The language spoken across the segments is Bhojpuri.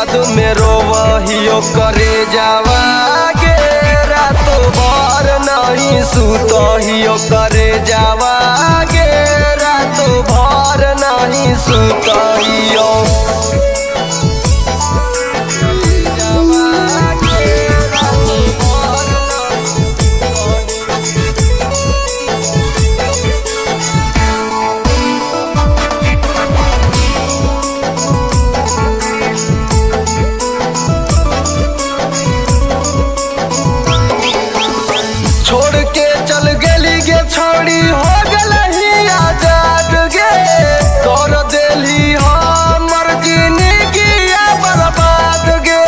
याद में रोवहियो करे जावा गे रातो भर नहीं सुतहियो करे जावा गे रातो भर नहीं सुतहियो छोड़ी हो गलही आजाद गे कर देली हमर जिंदगिया बर्बाद गे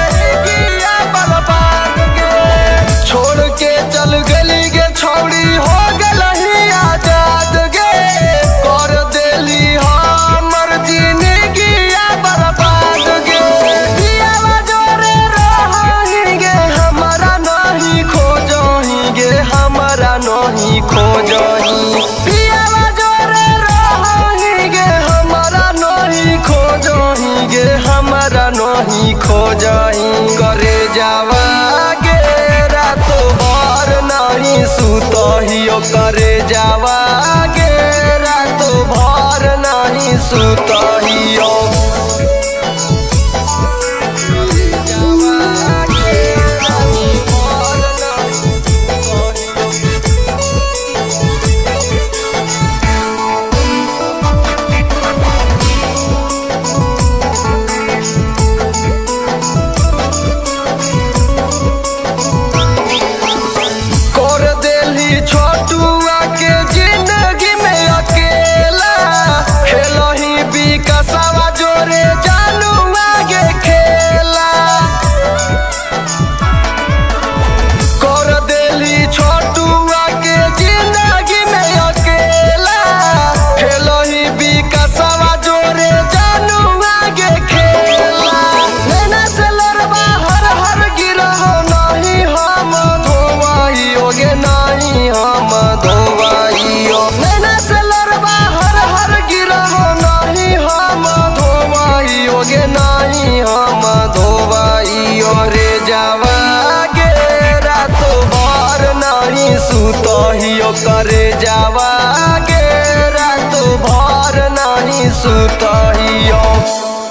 छोड़ के चल गली गे छोड़ी हो गलही आजाद गे कर देली हमर जिंदगिया बर्बाद गे दियावा जोरे रही गे हमरा नहीं खोजही गे हमरा नहीं खोजही पियावा जोरे रही गे हमरा नहीं खोजही गे हमरा नहीं खोजही करे जावा गे रातो भर नहीं सुतहियो करे जावा गे रातो भर नहीं सुतहियो छोटुआ के जिंदगी में अकेला खेलही विकासवा जोरे जानुआ गे खेला कर देली छोटुआ के जिंदगी में अकेला खेलही विकासवा जोरे जानुआ गे खेला नैना से लड़वा हर हर गिरहो नहीं हम धोवाइयो गे नहीं हम धोवाइयो नैना से लड़वा हर हर गिरहो नहीं हम धोवाइयो गे नहीं हम धोवाइयो रे जावा गे रातो भर नहीं सुतहियो करे जावा गे रातो भर नहीं सुतहियो।